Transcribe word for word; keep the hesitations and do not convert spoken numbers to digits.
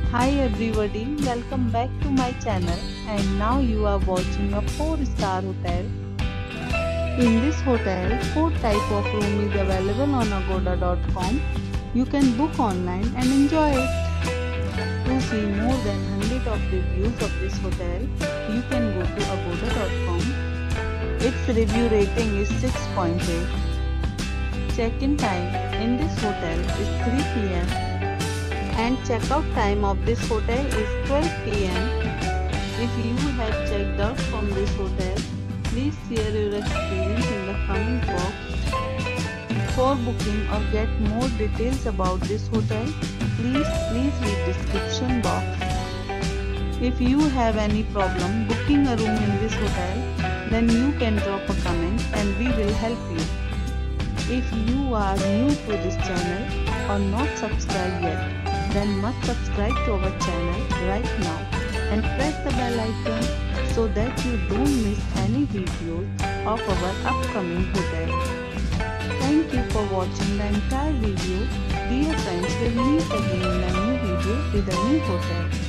Hi everybody, welcome back to my channel, and now you are watching a four star hotel. In this hotel, four type of room is available on agoda dot com. You can book online and enjoy it. To see more than one hundred of reviews of this hotel, you can go to agoda dot com. Its review rating is six point eight. Check-in time in this hotel is three p m and checkout time of this hotel is twelve p m If you have checked out from this hotel, please share your experience in the comment box. For booking or get more details about this hotel, please please read description box. If you have any problem booking a room in this hotel, then you can drop a comment and we will help you. If you are new to this channel or not subscribed yet, then must subscribe to our channel right now and press the bell icon so that you don't miss any videos of our upcoming hotel. Thank you for watching the entire video. Dear friends, we'll meet again in a new video with a new hotel.